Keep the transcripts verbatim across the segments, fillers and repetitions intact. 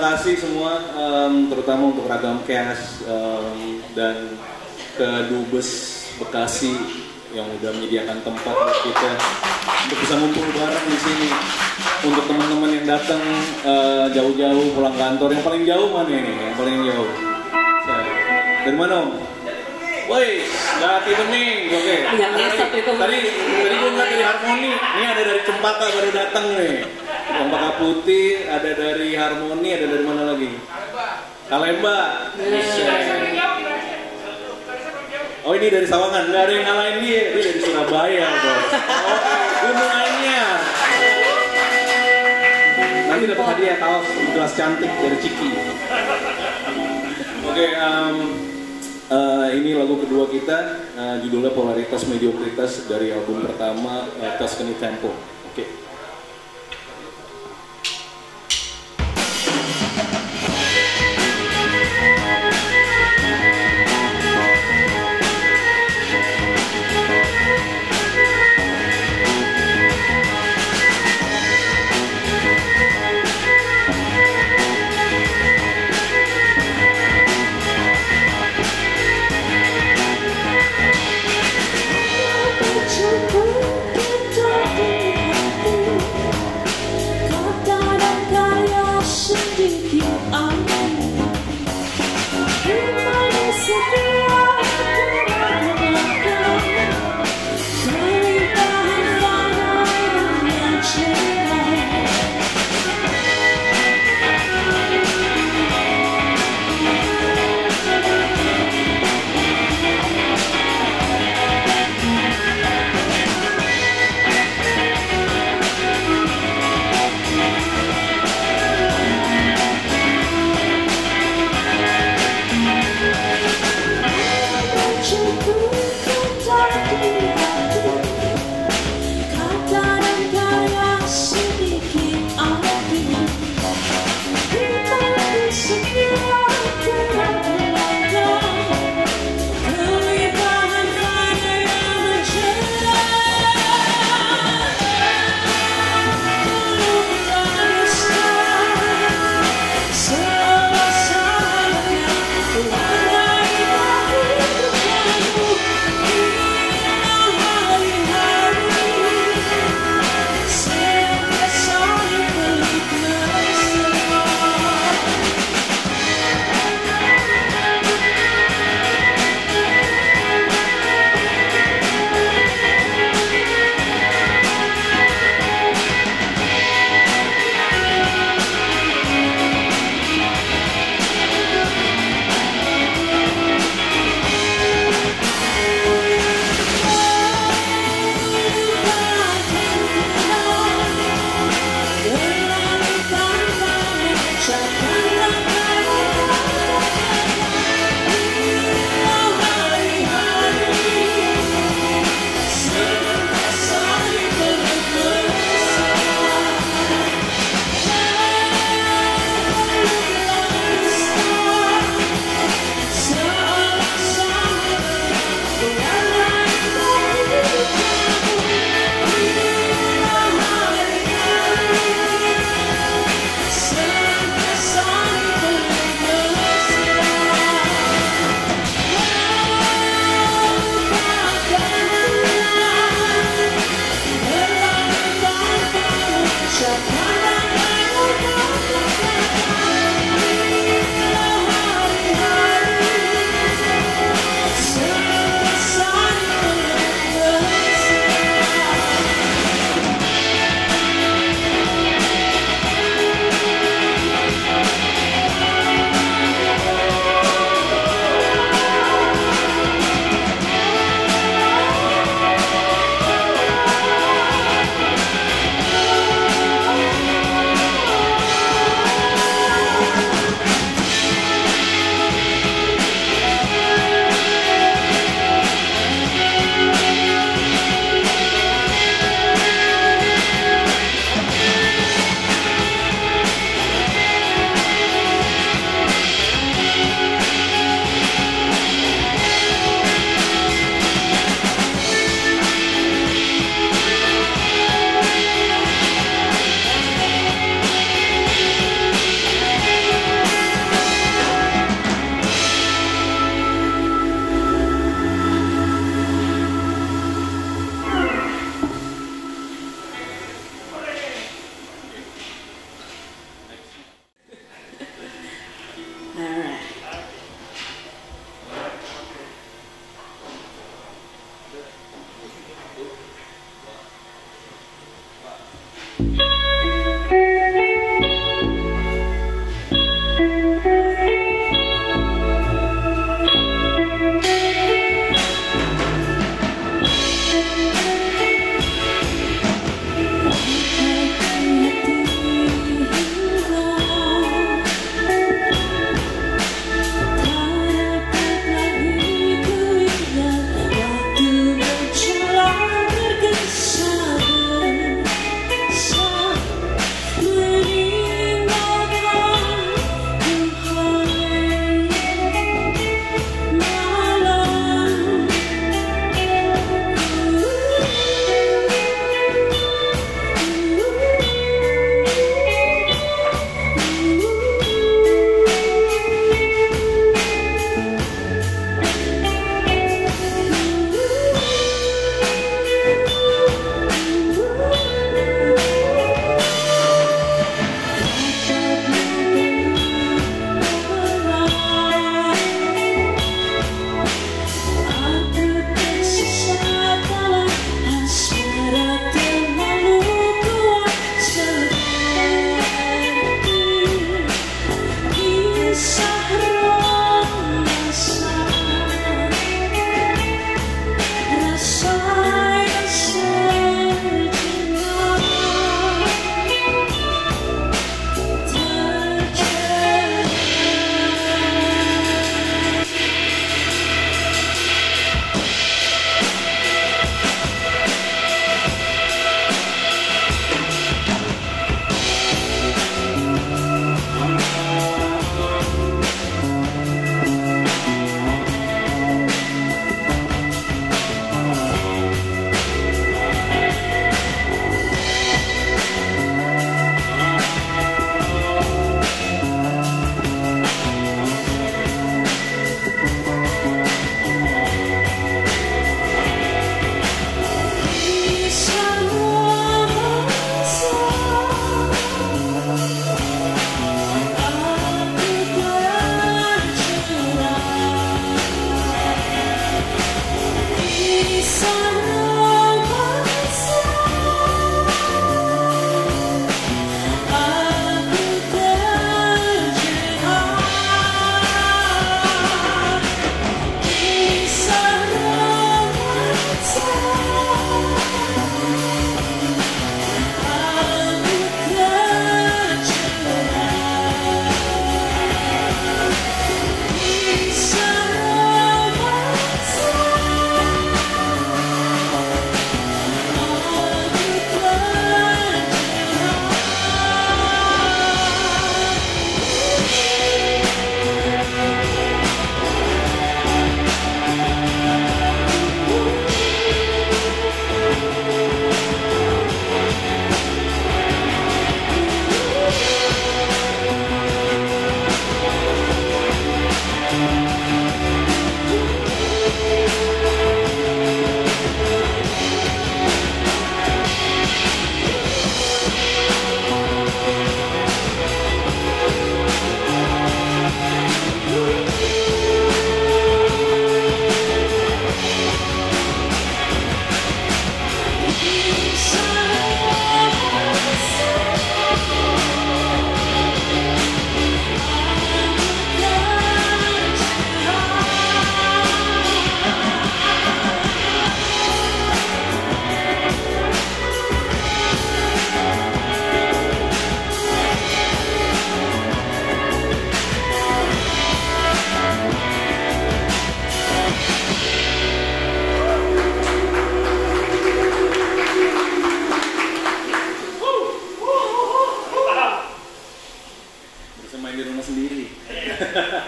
kasih semua, um, terutama untuk Ragam Cash um, dan ke Dubes Bekasi yang udah menyediakan tempat buat kita untuk bisa ngumpul bareng di sini. Untuk teman-teman yang datang uh, jauh-jauh pulang kantor, yang paling jauh mana ini? Yang paling jauh? Saya. Dari mana Om? Woi, Jati Bening, oke. Okay. Tadi, tadi gue ngeliat dari Harmoni, ini ada dari Cempaka baru datang nih. Cempaka Putih, ada dari Harmoni, ada dari mana lagi? Kalemba. Oh ini dari Sawangan, nggak ada yang ngalahin dia, dia dari Surabaya bos. Oh, Gunung Anyar. Nanti dapat hadiah kaos gelas cantik dari Ciki. Oke, okay, um, Uh, ini lagu kedua kita, uh, judulnya Polaritas Mediokritas dari album pertama uh, Tuscany Tempo. Oke. Okay. Cukup kita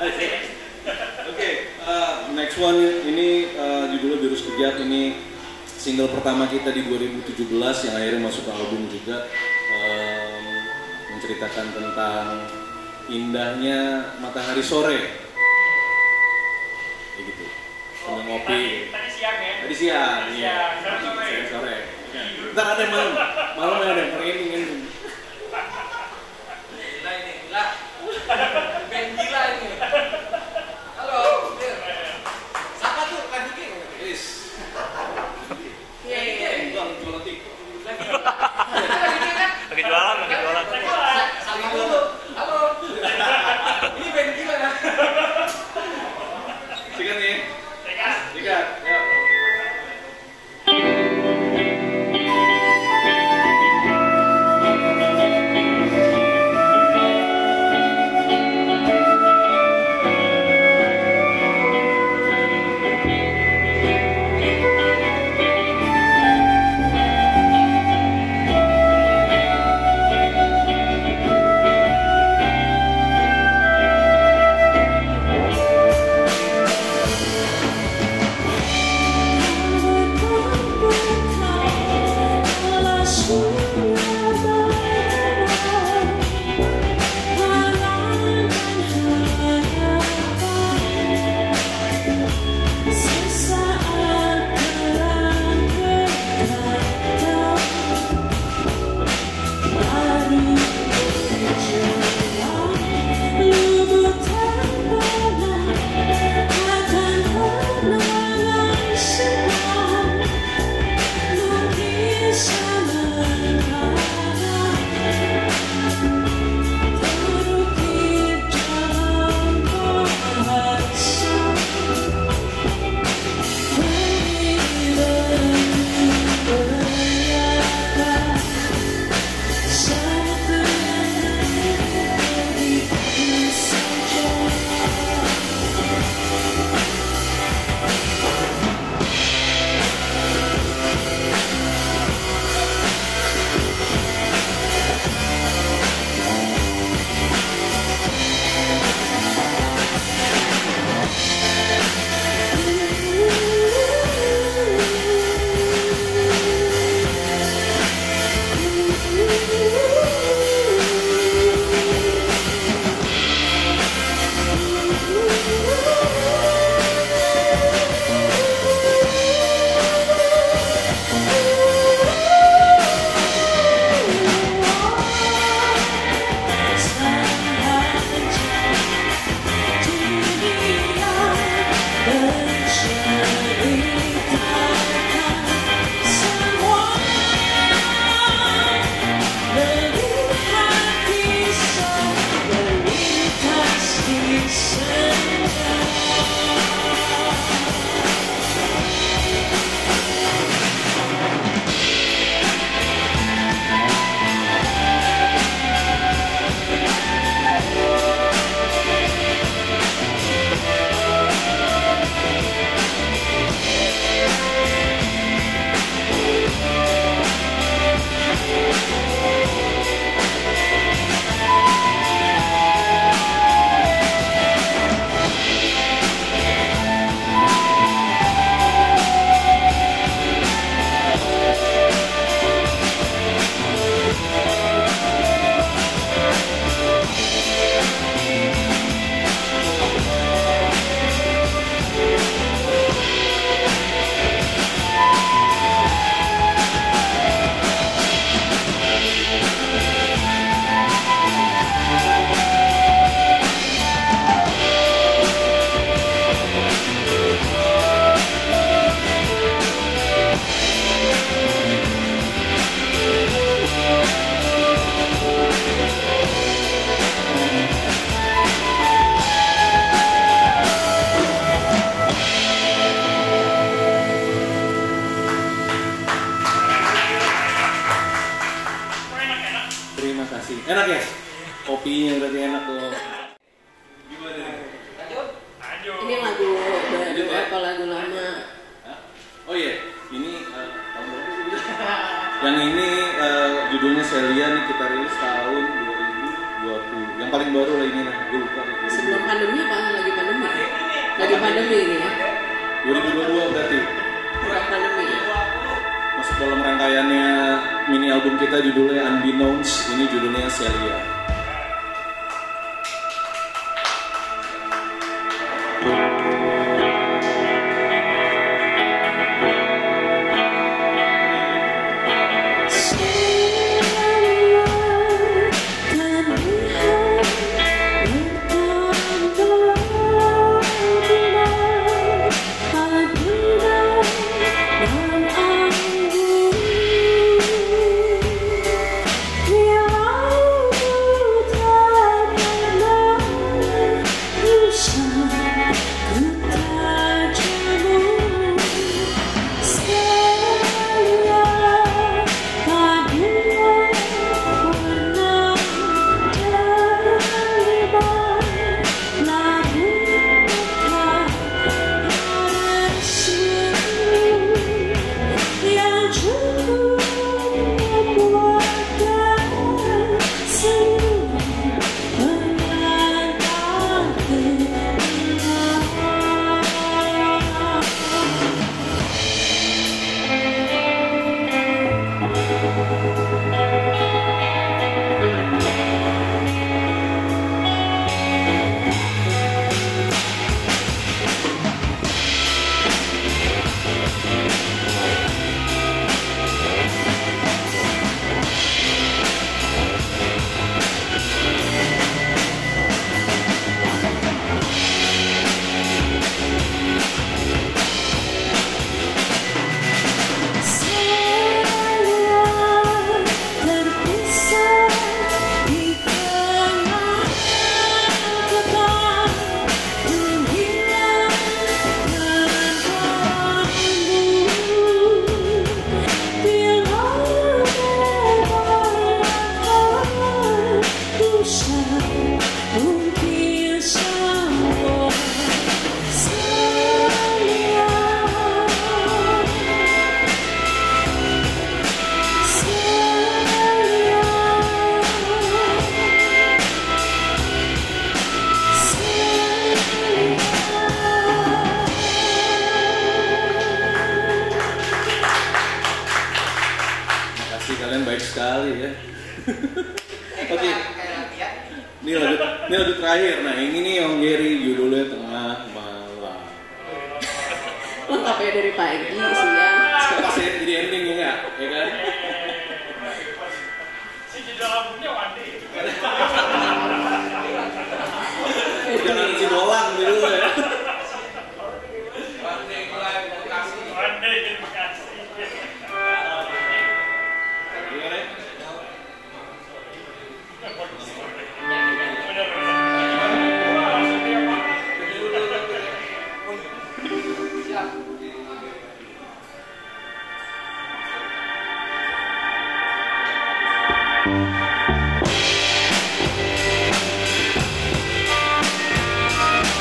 Oke, uh, next one ini uh, judulnya Biru Sekejap. Ini single pertama kita di dua ribu tujuh belas yang akhirnya masuk ke album juga, um, menceritakan tentang indahnya matahari sore. Kayak gitu. Sambil ngopi. Tadi siang ya? Tadi siang, iya. Sekarang sore. Sekarang sore. Ntar ada malam, malam ada yang merinding ini. Gila ini, gila. Ben gila ini. Halo, Bir. Siapa tuh? Kan Diki? Is. Iya, iya. Bang, jualan TikTok. Lagi kan? Lagi jualan, lagi jualan. Saling dulu. Halo. Ini Ben gila ya. Sikat nih. Sikat. Sikat. Yuk. Enak ya? Kopinya berarti enak tuh. Gimana nih? Lanjut. Lanjut. Ini lagu baru Lanjut ya? apa lagu lama? Hah? Oh iya, ini uh, tahun berapa sih? Yang ini uh, judulnya Celia nih, kita rilis tahun dua ribu dua puluh. Yang paling baru lah ini, nah gue lupa. Sebelum pandemi apa lagi? Lagi pandemi ini ya. dua ribu dua puluh dua berarti. Kurang pandemi ya. Masuk dalam rangkaiannya mini album kita judulnya Unbeknownst, ini judulnya Celia. Kalian baik sekali ya. Oke. Okay. Ini lagu, ini lagu terakhir. Nah ini nih yang Gary judulnya Tengah Malam. Lengkap ya dari pagi siang. Pasti jadi ending ya nggak? Ya kan? Si judul albumnya Wandi. Jangan si bolang dulu ya. Wandi mulai Bekasi. Wandi di Bekasi. Thank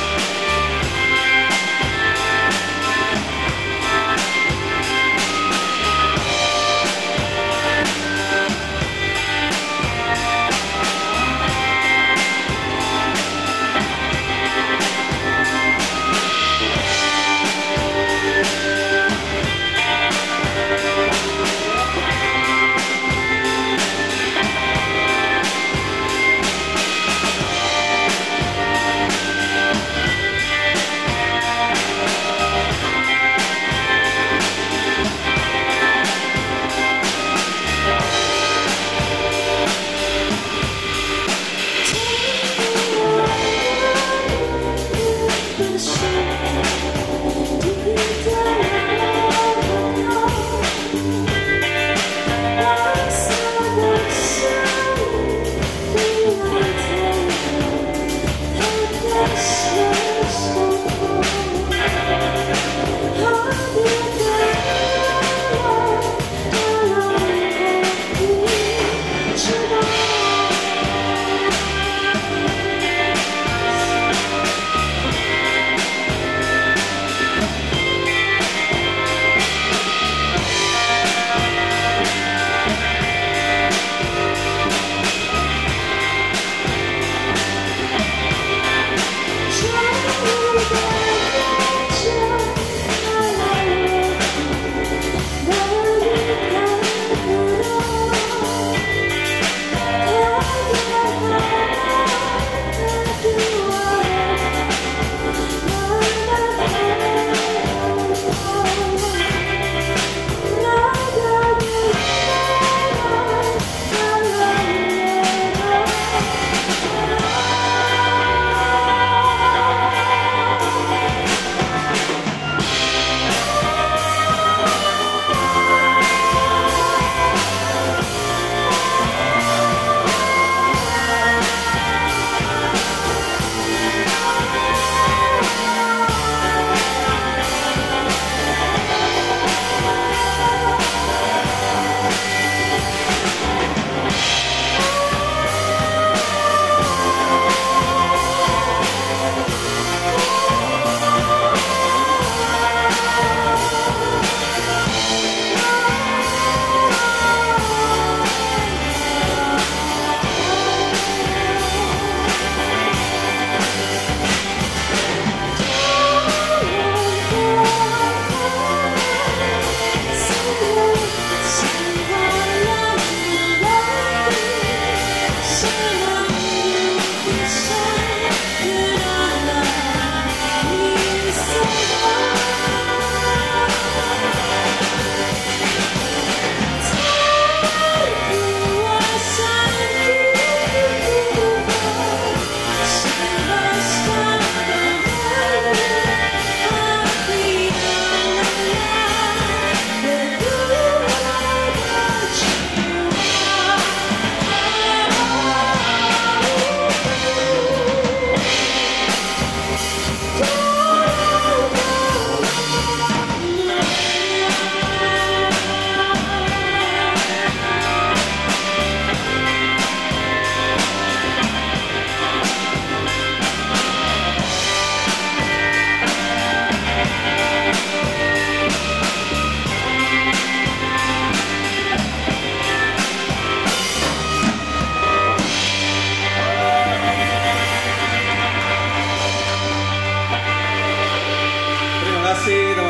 kasih.